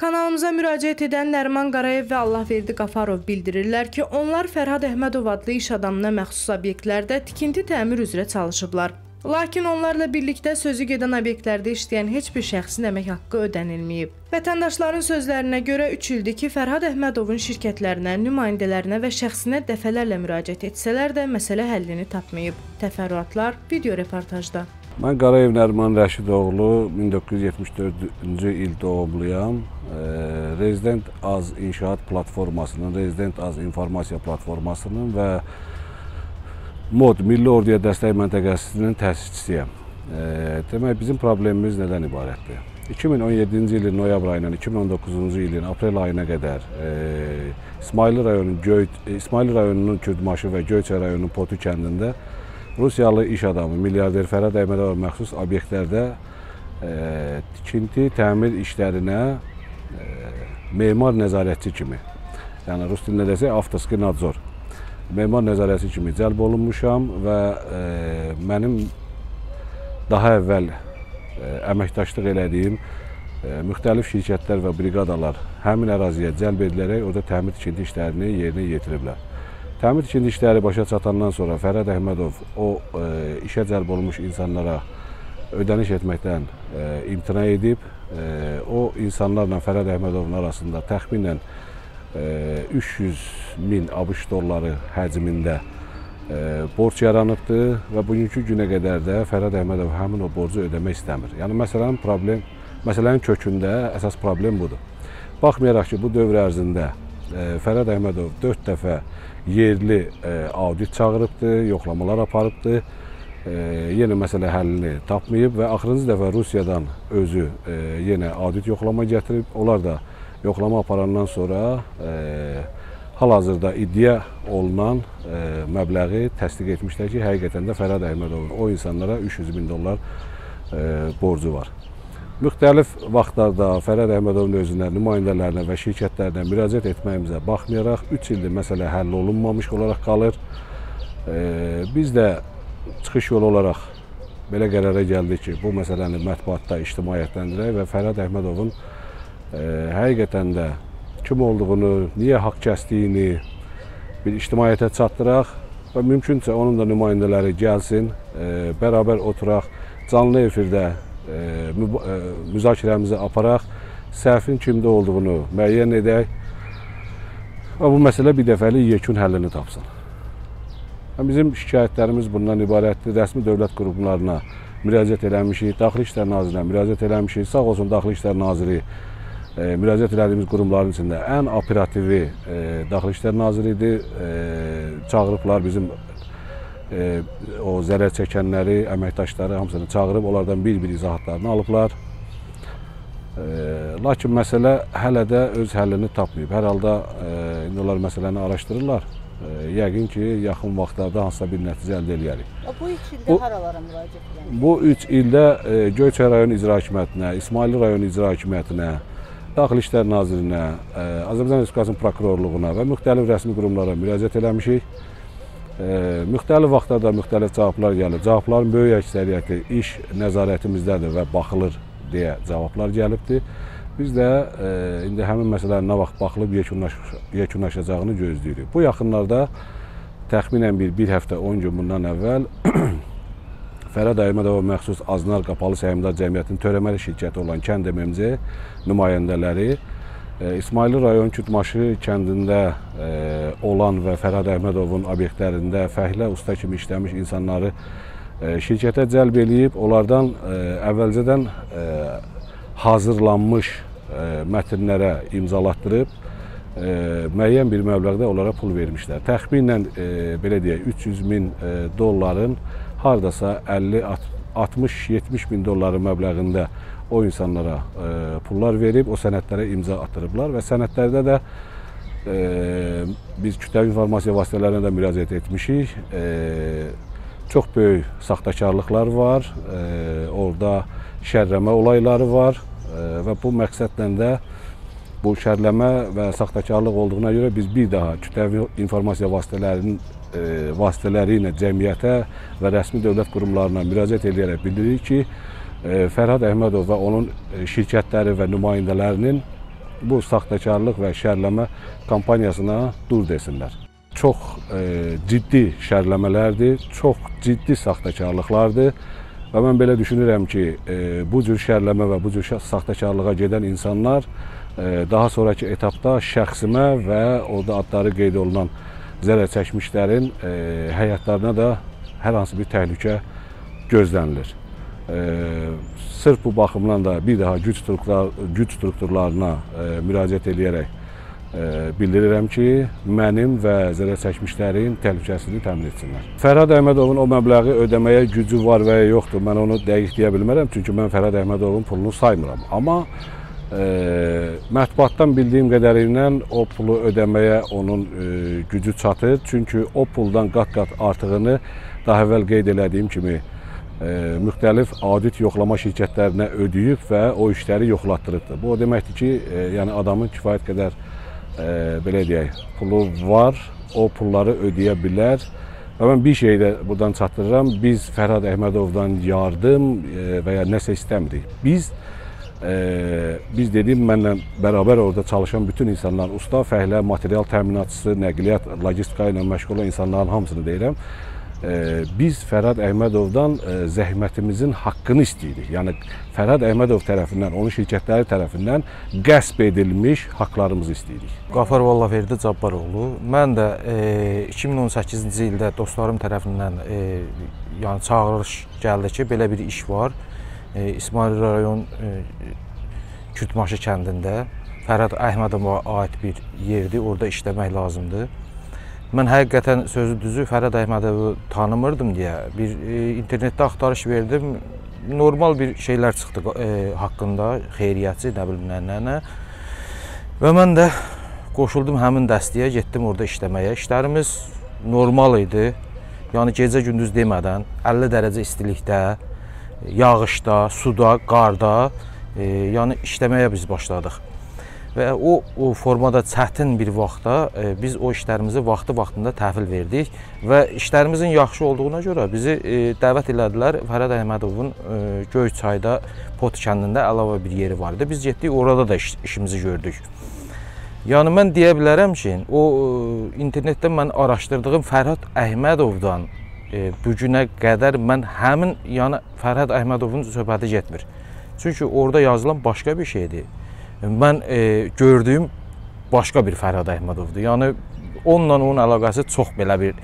Kanalımıza müraciət edən Nəriman Qarayev və Allahverdi Qafarov bildirirlər ki, onlar Fərhad Əhmədov adlı iş adamına məxsus obyektlərdə tikinti təmir üzrə çalışıblar. Lakin onlarla birlikdə sözü gedən obyektlərdə işləyən heç bir şəxsin əmək haqqı ödənilməyib. Vətəndaşların sözlərinə görə 3 ildir ki, Fərhad Əhmədovun şirkətlərinə, nümayəndələrinə və şəxsinə dəfələrlə müraciət etsələr də məsələ həllini tapmayıb. Təfərrüatlar video reportajda. Mən Qarayev Nəriman Rəşidoğlu, 1974-cü il doğumluyam. Rezident Az İnşaat Platformasının, Rezident Az İnformasiya Platformasının və MOD, Milli Orduya Dəstək Məntəqəsinin təsisçisiyəm. Demək, bizim problemimiz nədən ibarətdir? 2017-ci ilin noyabr ayından 2019-cu ilin aprel ayına qədər İsmayılı rayonunun Kürdmaşı və Göyçay rayonunun Potu kəndində Rusiyalı iş adamı, milyarder Fərhad Əhmədova məxsus obyektlərdə tikinti, təmir işlərinə memar nəzarətçi kimi, yəni rus dilində desək, avtoski nadzor, memar nəzarətçi kimi cəlb olunmuşam və mənim daha əvvəl əməkdaşlıq elədiyim müxtəlif şirkətlər və briqadalar həmin əraziyə cəlb edilərək orada təmir tikinti işlərini yerinə yetiriblər. Təmir tikinti işləri başa çatandan sonra Fərhad Əhmədov o işə cəlb olmuş insanlara ödəniş etməkdən imtina edib. O insanlarla Fərhad Əhmədovun arasında təxminən 300 min ABŞ dolları həcmində borc yaranıbdır və bugünkü günə qədər də Fərhad Əhmədov həmin o borcu ödəmək istəmir. Yəni məsələnin kökündə əsas problem budur. Baxmayaraq ki, bu dövr ərzində Fərhad Əhmədov 4 dəfə yerli audit çağırıbdır, yoxlamalar aparıbdır, yenə məsələ həllini tapmayıb və axırıncı dəfə Rusiyadan özü yenə audit yoxlama gətirib. Onlar da yoxlama aparandan sonra hal-hazırda iddia olunan məbləği təsdiq etmişlər ki, həqiqətən də Fərhad Əhmədovun o insanlara 300 min dollar borcu var. Müxtəlif vaxtlarda Fərhad Əhmədovun özünə, nümayəndələrinə və şirkətlərinə müraciət etməyimizə baxmayaraq 3 ildir məsələ həll olunmamış olaraq qalır. Biz də çıxış yolu olaraq belə qərara gəldik ki, bu məsələni mətbuatda ictimaiyyətləndirək və Fərhad Əhmədovun həqiqətən də kim olduğunu, niyə haqq kəsdiyini bir ictimaiyyətə çatdıraq və mümkünsə onun da nümayəndələri gəlsin, bərabər oturaq, canlı efirdə müzakirəmizi aparaq, səhvin kimdə olduğunu müəyyən edək və bu məsələ bir dəfəlik yekun həllini tapsın. Bizim şikayətlərimiz bundan ibarətdir. Rəsmi dövlət qurumlarına müraciət eləmişik, Daxili İşlər Nazirinə müraciət eləmişik. Sağ olsun Daxili İşlər Naziri müraciət elədiyimiz qurumların içində ən operativi Daxili İşlər Naziridir. Çağırıblar bizim o zərər çəkənləri, əməkdaşları hamısını çağırıb, onlardan bir-bir izahatlarını alıblar. Lakin məsələ hələ də öz həllini tapmayıb. Hər halda indi onlar məsələni araşdırırlar. Yəqin ki, yaxın vaxtlarda hansısa bir nəticə əldə edərik. Bu 3 ildə haralara müraciət edərik? Bu 3 ildə Göyçay rayon İcra Hakimiyyətinə, İsmayılı rayon İcra Hakimiyyətinə, Daxili İşlər Nazirinə, Azərbaycan Respublikasının prokurorluğuna və müxtəlif rəsmi qurumlara müraciət eləmişik. Müxtəlif vaxtlarda müxtəlif cavablar gəlir. Cavabların böyük əksəriyyəti iş nəzarətimizdədir və baxılır deyə cavablar gəlibdir. Biz də indi həmin məsələnin nə vaxt baxılıb yekunlaşacağını gözləyirik. Bu yaxınlarda təxminən bir həftə 10 gün bundan əvvəl Fərhad Əhmədova məxsus Aznar Qapalı Səhmdar Cəmiyyətinin törəməli şirkəti olan Kənd MMC nümayəndələri İsmayılı rayon Kürdmaşı kəndində olan və Fərhad Əhmədovun obyektlərində fəhlə usta kimi işləmiş insanları şirkətə cəlb eləyib, onlardan əvvəlcədən hazırlanmış mətnlərə imzalatdırıb, müəyyən bir məbləğdə onlara pul vermişlər. Təxminən, belə deyək, 300 min dolların hardasa 50-60-70 min dolları məbləğində o insanlara pullar verib, o sənədlərə imza atırıblar və sənədlərdə də biz kütləvi informasiya vasitələrinə də müraciət etmişik. Çox böyük saxtakarlıqlar var, orada şərləmə olayları var və bu məqsədlə də bu şərləmə və saxtakarlıq olduğuna görə biz bir daha kütləvi informasiya vasitələri ilə cəmiyyətə və rəsmi dövlət qurumlarına müraciət edərək bildiririk ki, Fərhad Əhmədov və onun şirkətləri və nümayəndələrinin bu saxtakarlıq və şərləmə kampaniyasına dur desinlər. Çox ciddi şərləmələrdir, çox ciddi saxtakarlıqlardır və mən belə düşünürəm ki, bu cür şərləmə və bu cür saxtakarlığa gedən insanlar daha sonraki etapda şəxsimə və orada adları qeyd olunan zərər çəkmişlərin həyatlarına da hər hansı bir təhlükə gözlənilir. Sırf bu baxımdan da bir daha güc strukturlarına müraciət edərək bildirirəm ki, mənim və zərər çəkmişlərin təhlükəsizliğini təmin etsinlər. Fərhad Əhmədovun o məbləği ödəməyə gücü var və ya yoxdur, mən onu dəqiq deyə bilmərəm, çünki mən Fərhad Əhmədovun pulunu saymıram. Amma mətbuatdan bildiyim qədərilə o pulu ödəməyə onun gücü çatır, çünki o puldan qat-qat artığını daha əvvəl qeyd elədiyim kimi müxtəlif audit yoxlama şirkətlərinə ödəyib və o işləri yoxlatdırıbdır. Bu o deməkdir ki, yəni adamın kifayət qədər belə deyək, pulu var, o pulları ödəyə bilər. Və mən bir şeyi də buradan çatdırıram, biz Fərhad Əhmədovdan yardım və ya nəsə istəmirik. Biz dediyim, mənlə bərabər orada çalışan bütün insanlar, usta, fəhlə, material təminatçısı, nəqliyyat, logistika ilə məşğul olan insanların hamısını deyirəm. Biz Fərhad Əhmədovdan zəhmətimizin haqqını istəyirik. Yəni, Fərhad Əhmədov tərəfindən, onun şirkətləri tərəfindən qəsb edilmiş haqlarımızı istəyirik. Qafarov Allahverdi Cabbaroğlu. Mən də 2018-ci ildə dostlarım tərəfindən yəni çağırış gəldi ki, belə bir iş var. İsmail rayon Kütmaşı kəndində Fərhad Əhmədova aid bir yerdir, orada işləmək lazımdır. Mən həqiqətən sözü düzü Fərhad Əhmədovu tanımırdım deyə bir internetdə axtarış verdim. Normal bir şeylər çıxdı haqqında, xeyriyyətçi, nə bilim nə. Və mən də qoşuldum həmin dəstəyə, getdim orada işləməyə. İşlərimiz normal idi. Yəni gecə-gündüz demədən 50 dərəcə istilikdə, yağışda, suda, qarda yəni işləməyə biz başladıq. Və o formada çətin bir vaxtda biz o işlərimizi vaxtında təhvil verdik və işlərimizin yaxşı olduğuna görə bizi dəvət elədilər. Fərhad Əhmədovun Göyçayda Pot kəndində əlavə bir yeri var idi. Biz getdik, orada da işimizi gördük. Yəni mən deyə bilərəm ki, o internetdə mən araşdırdığım Fərhad Əhmədovdan bugünə qədər mən həmin yəni Fərhad Əhmədovun söhbəti getmir. Çünki orada yazılan başqa bir şeydir. Mən gördüyüm başqa bir Fərhad Əhmədovdur. Yəni, onunla onun əlaqəsi çox belə bir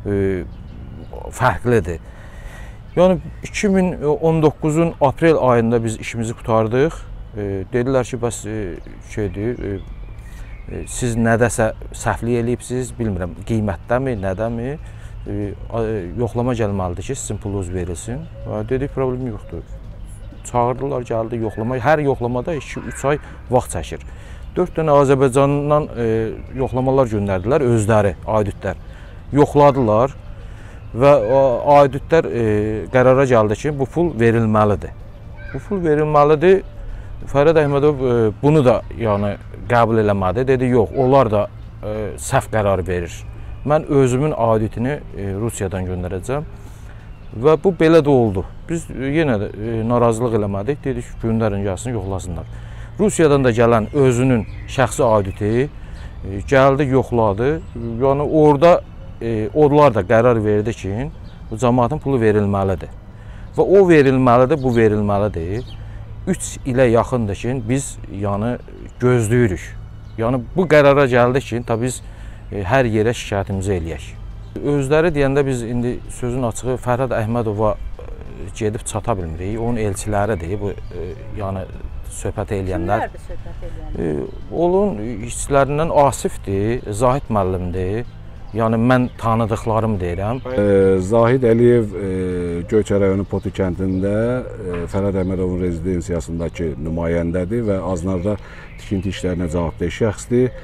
fərqlidir. Yəni, 2019-un aprel ayında biz işimizi qutardıq. Dedilər ki, bəs şeydir, siz nədəsə səhvlik eləyibsiniz, bilmirəm, qiymətdəmi, nədəmi, yoxlama gəlməlidir ki, sizin pulunuz verilsin. Dedik, problem yoxdur. Çağırdılar, gəldi yoxlama. Hər yoxlamada 2-3 ay vaxt çəkir. 4 dənə Azərbaycandan yoxlamalar göndərdilər, özləri, auditlər. Yoxladılar və auditlər qərara gəldi ki, bu pul verilməlidir. Bu pul verilməlidir. Fərhad Əhmədov bunu da yəni, qəbul eləmədi. Dedi, yox, onlar da səhv qərar verir. Mən özümün auditini Rusiyadan göndərəcəm. Və bu belə də oldu. Biz yenə də narazılıq eləmədik, dedik göndərin, gəlsin, yoxlasınlar. Rusiyadan da gələn özünün şəxsi auditi gəldi, yoxladı. Yəni orada onlar da qərar verdi ki, cəmaatın pulu verilməlidir. Və o verilməlidir, bu verilməlidir. 3 ilə yaxındır ki, biz yəni gözləyirik. Yəni bu qərara gəldik ki, biz hər yerə şikayətimizi eləyək. Özləri deyəndə biz indi sözün açığı Fərhad Əhmədova gedib çata bilmirik. Onun elçiləridir, bu yəni söhbət eləyənlər. Kimlərdir söhbət eləyənlər? Onun işçilərindən Asifdir, Zahid müəllimdir. Yəni mən tanıdıqlarımı deyirəm. Zahid Əliyev Göyçay rayonu Potu kəndində Fərhad Əhmədovun rezidensiyasındakı nümayəndədir və Aznarda tikinti işlərinə cavabdeh şəxsdir.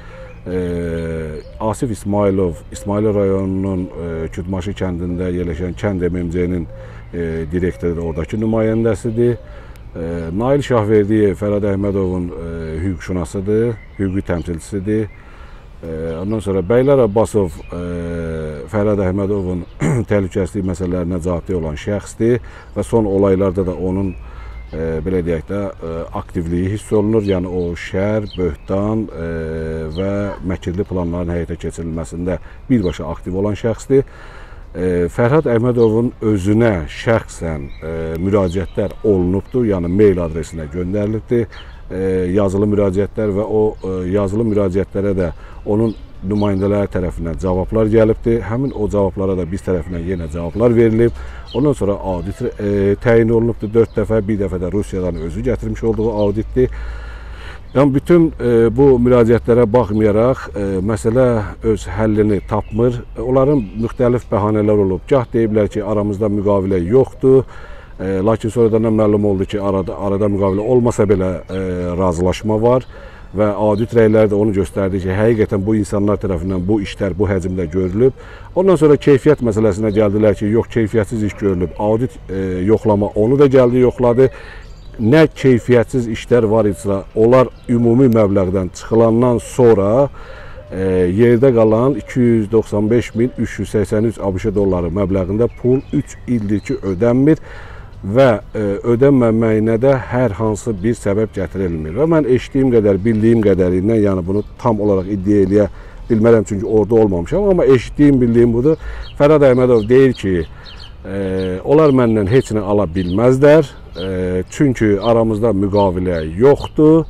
Asif İsmailov, İsmail rayonunun Kütmaşı kəndində yerləşən kənd MMC-nin direktoru, oradakı nümayəndəsidir. Nail Şahverdiyev Fərhad Əhmədovun hüquqşünasıdır, hüquqi təmsilçisidir. Ondan sonra Bəylər Abbasov Fərhad Əhmədovun təhlükəsizlik məsələlərinə cavabdeh olan şəxsdir və son olaylarda da onun belə deyək də, aktivliyi hiss olunur. Yəni o şər, böhtan və məkirli planların həyata keçirilməsində birbaşa aktiv olan şəxsdir. Fərhad Əhmədovun özünə şəxsən müraciətlər olunubdur, yəni mail adresinə göndərilibdir. Yazılı müraciətlər və o yazılı müraciətlərə də onun nümayəndələri tərəfindən cavablar gəlibdir. Həmin o cavablara da biz tərəfindən yenə cavablar verilib. Ondan sonra audit təyin olunubdur 4 dəfə, bir dəfə də Rusiyadan özü gətirmiş olduğu auditdir. Yəni bütün bu müraciətlərə baxmayaraq məsələ öz həllini tapmır. Onların müxtəlif bəhanələr olub. Gah deyiblər ki, aramızda müqavilə yoxdur. Lakin sonradan məlum oldu ki, arada müqavilə olmasa belə razılaşma var və audit rəyləri də onu göstərdi ki, həqiqətən bu insanlar tərəfindən bu işlər bu həcmdə görülüb. Ondan sonra keyfiyyət məsələsinə gəldilər ki, yox, keyfiyyətsiz iş görülüb. Audit yoxlama onu da gəldi, yoxladı. Nə keyfiyyətsiz işlər var idisə, onlar ümumi məbləğdən çıxılandan sonra yerdə qalan 295.383 ABŞ dolları məbləğində pul 3 ildir ki, ödənmir və ödənməməyinə də hər hansı bir səbəb gətirilmir. Və mən eşitdiyim qədər, bildiyim qədərindən, yəni bunu tam olaraq iddia eləyə bilmərəm, çünki orada olmamışam, amma eşitdiyim, bildiyim budur. Fərhad Əhmədov deyir ki, onlar məndən heç nə ala bilməzlər, çünki aramızda müqavilə yoxdur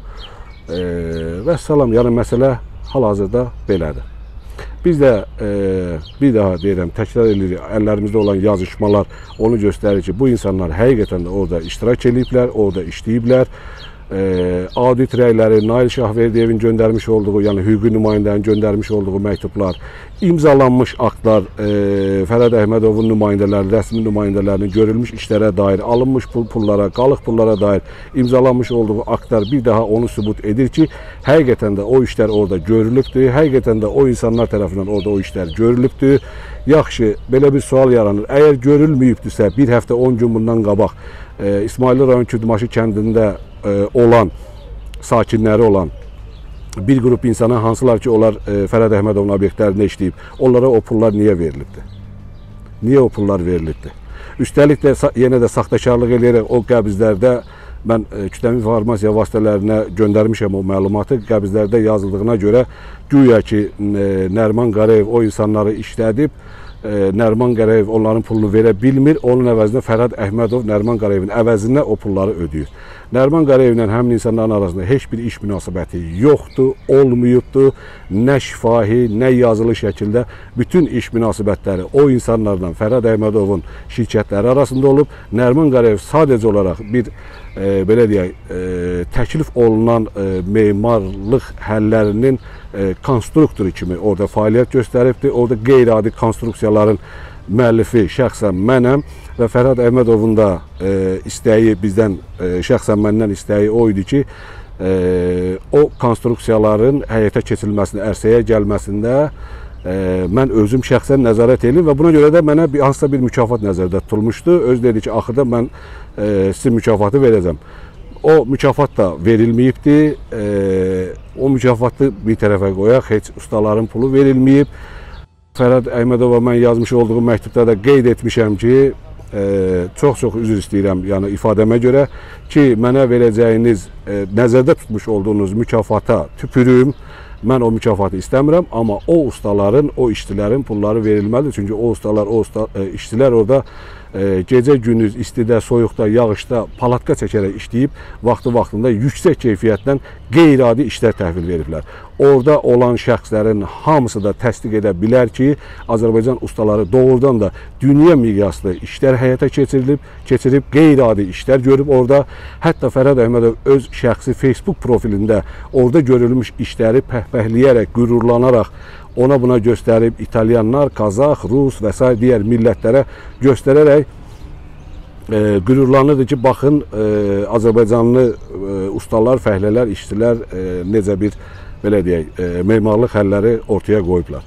və salam, yəni məsələ hal-hazırda belədir. Biz də bir daha deyirəm, təkrar edirik, əllərimizdə olan yazışmalar onu göstərir ki, bu insanlar həqiqətən də orada iştirak ediblər, orada işləyiblər. Audit rəyləri, Nail Şahverdiyevin göndərmiş olduğu, yəni hüquqi nümayəndənin göndərmiş olduğu məktublar, imzalanmış aktlar, Fərhad Əhmədovun nümayəndələri, rəsmi nümayəndələrinin görülmüş işlərə dair, alınmış pullara, qalıq pullara dair imzalanmış olduğu aktlar bir daha onu sübut edir ki, həqiqətən də o işlər orada görülübdür, həqiqətən də o insanlar tərəfindən orada o işlər görülübdür. Yaxşı, belə bir sual yaranır. Əgər görülməyibdirsə, bir həftə 10 gün bundan qabaq İsmailli rayon Kürdümaşı kəndində olan, sakinləri olan bir qrup insana, hansılar ki, onlar Fərhad Əhmədovun obyektlərində işləyib, onlara o pullar niyə verilibdir? Niyə o pullar verilibdir? Üstəlik də yenə də saxtakarlıq eləyərək o qəbizlərdə, mən kütləvi informasiya vasitələrinə göndərmişəm o məlumatı, qəbizlərdə yazıldığına görə güya ki, Nəriman Qarayev o insanları işlədib, Nəriman Qarayev onların pulunu verə bilmir, onun əvəzində Fərhad Əhmədov Nəriman Qarayevin əvəzində o pulları ödəyir. Nəriman Qarayevlə həmin insanların arasında heç bir iş münasibəti yoxdur, olmayıbdır, nə şifahi, nə yazılı şəkildə bütün iş münasibətləri o insanlarla Fərhad Əhmədovun şirkətləri arasında olub. Nəriman Qarayev sadəcə olaraq bir belə deyək, təklif olunan memarlıq həllərinin konstruktoru kimi orada fəaliyyət göstəribdir. Orada qeyri-adi konstruksiyaların müəllifi şəxsən mənəm və Fərhad Əhmədovun da istəyi bizdən, şəxsən məndən istəyi o idi ki, o konstruksiyaların həyata keçirilməsində, ərsəyə gəlməsində mən özüm şəxsən nəzarət edim və buna görə də mənə hansısa bir mükafat nəzərdə tutulmuşdu. Öz dedi ki, axırda mən sizin mükafatı verəcəm. O mükafat da verilməyibdir. O mükafatı bir tərəfə qoyaq, heç ustaların pulu verilməyib. Fərhad Əhmədova mən yazmış olduğum məktubda da qeyd etmişəm ki, çox-çox üzr istəyirəm, yəni ifadəmə görə ki, mənə verəcəyiniz, nəzərdə tutmuş olduğunuz mükafata tüpürüm. Mən o mükafatı istəmirəm, amma o ustaların, o işçilərin pulları verilməlidir. Çünki o ustalar, işçilər orada gecə gündüz istidə, soyuqda, yağışda palatka çəkərək işləyib, vaxtında yüksək keyfiyyətdən qeyri-adi işlər təhvil veriblər. Orada olan şəxslərin hamısı da təsdiq edə bilər ki, Azərbaycan ustaları doğrudan da dünya miqyaslı işlər həyata keçirib qeyri-adi işlər görüb orada. Hətta Fərhad Əhmədov öz şəxsi Facebook profilində orada görülmüş işləri pəhpəhləyərək, qürurlanaraq ona buna göstərib, İtalyanlar, Qazax, Rus və s. digər millətlərə göstərərək qürurlanırdı ki, baxın, Azərbaycanlı ustalar, fəhlələr, işçilər necə bir, belə deyək, memarlıq həlləri ortaya qoyublar.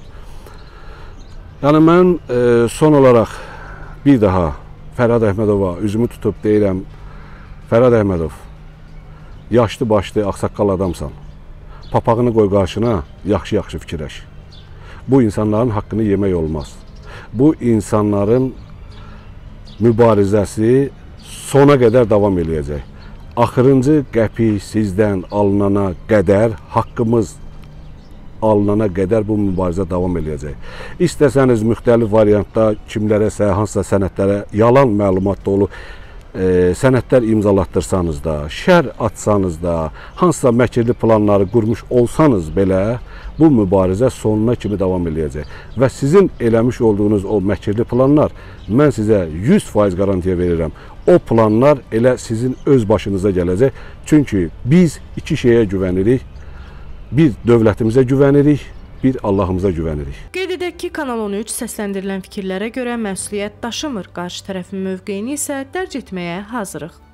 Yəni, mən son olaraq bir daha Fərhad Əhmədova üzümü tutub deyirəm, Fərhad Əhmədov, yaşlı başlı, ağsaqqal adamsan, papağını qoy qarşına, yaxşı-yaxşı fikirləş. Bu insanların haqqını yemək olmaz. Bu insanların mübarizəsi sona qədər davam eləyəcək. axırıncı qəpik sizdən alınana qədər, haqqımız alınana qədər bu mübarizə davam edəcək. İstəsəniz müxtəlif variantda kimlərəsə, hansısa sənədlərə yalan məlumat dolu sənədlər imzalatdırsanız da, şər atsanız da, hansısa məkirli planları qurmuş olsanız belə, bu mübarizə sonuna kimi davam edəcək. Və sizin eləmiş olduğunuz o məkirli planlar, mən sizə 100% garantiya verirəm, o planlar elə sizin öz başınıza gələcək. Çünki biz iki şeyə güvənirik. Bir, dövlətimizə güvənirik, bir, Allahımıza güvənirik. Qeyd edək ki, Kanal 13 səsləndirilən fikirlərə görə məsuliyyət daşımır, qarşı tərəfin mövqeyini isə dərc etməyə hazırıq.